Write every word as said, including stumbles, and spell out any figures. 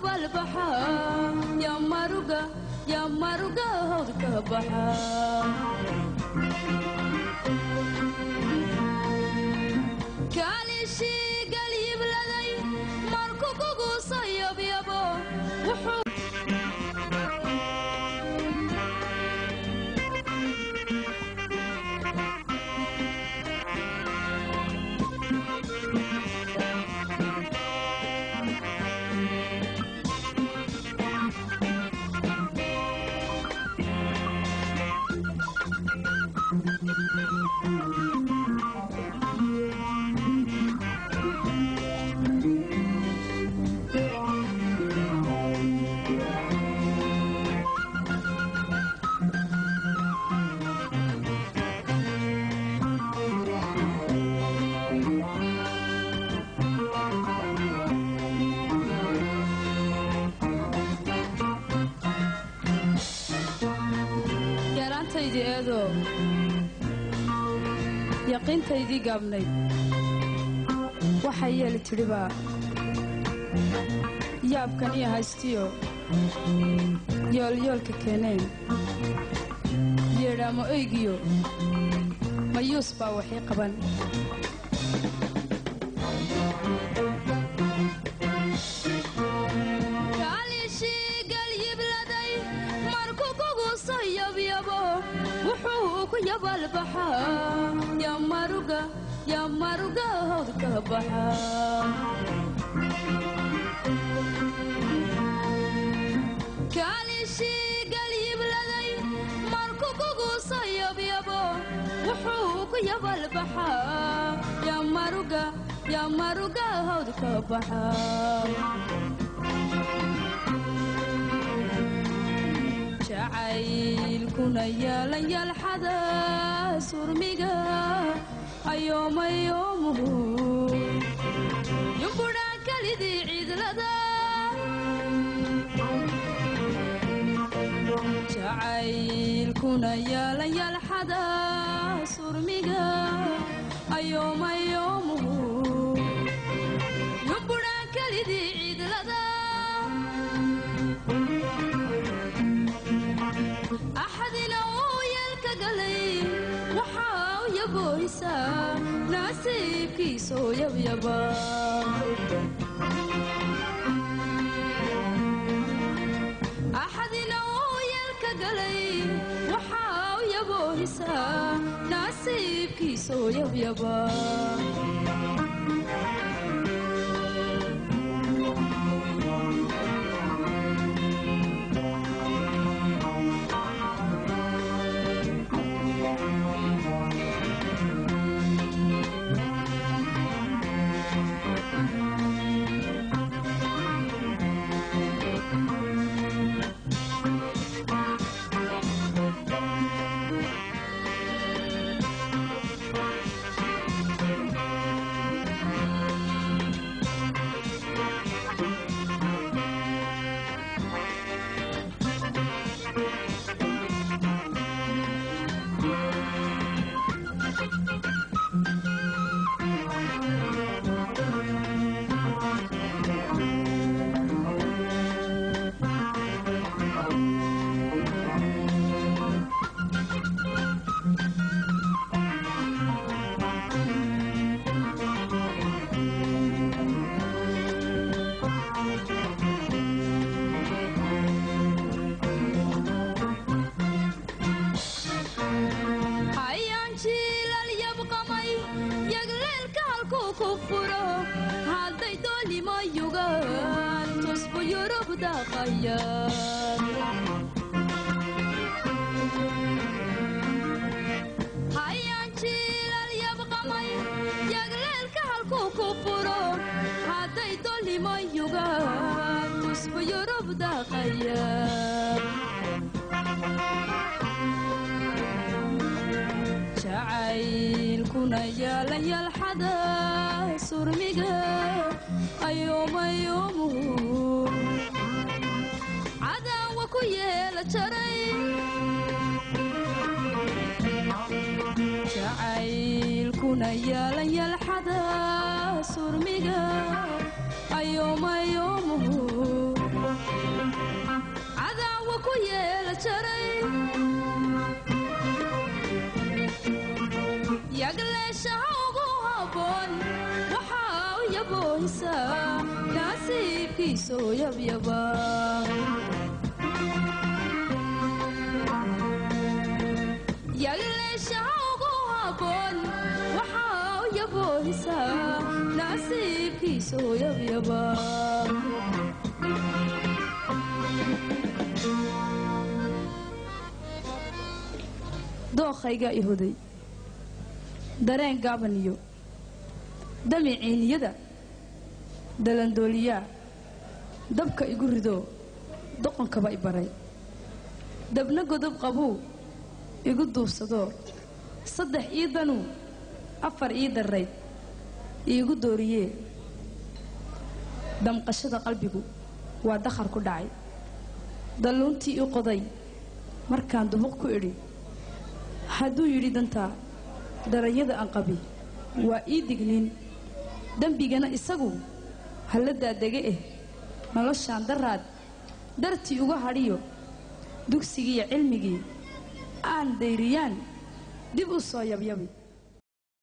يبال بحا يا ماروغا يا ماروغا هودك بحا كاليشي قليب لدي ماركو كوكو صيب يابو وحو yaqiintaydii gaabnayd waxay yeeli tidhibaa yaabkan iyo haystiyo yoolyoolka keeneen yeedhaamo eygiyo mayuus baa waxii qaban يبال بحا يا ماروغا يا ماروغا هودك بحا كاليشي قليب لدي ماركو كوكو صيب يابو وحوك يبال بحا يا ماروغا يا ماروغا هودك بحا jacaylkuna yeelaya alxada surmiga ayooma yoomuhu yumbudhaan kalidii ciidlada jacaylkuna yeelaya alxada surmiga ayooma yoomuhu yumbudhaan kalidii ciidlada أحدنا ويالك قلي وحاو يبويسا ناسيب كيسو يب يبا أحدنا ويالك قلي وحاو يبويسا ناسيب كيسو يب يبا jacaylkuna yeelaya alxada surmiga ayooma yoomuhu cadaawa ku yeela jaray jacaylkuna yeelaya alxada surmiga ayooma yoomuhu cadaawa ku yeela jaray yagleeshaha ugu habboon waxaa u yaboohisaa nasiibkiisoo yabyaba yagleeshaha ugu habboon waxaa u yaboohisaa nasiibkiisoo yabyaba dookhaygaa i hoday dareen gaaban iyo damiciiniyada dalandooliyaa dabka igu ridoo doqonkaba i baray dabna godob qabuu igu duubsadoo saddex ii danuu afar ii darrayd iigu dooriyee damqashada qalbigu waa dakhar ku dhacay dalluuntii i qoday markaan dubuq ku idhi hadduu yidhi dantaa daranyada aan qabi waa ii digniin dembigana isagu halla daadege eh noloshaan daraad dartii uga hadhiyo dugsigiiyo cilmigii aan dayriyaan dib u soo yabyabi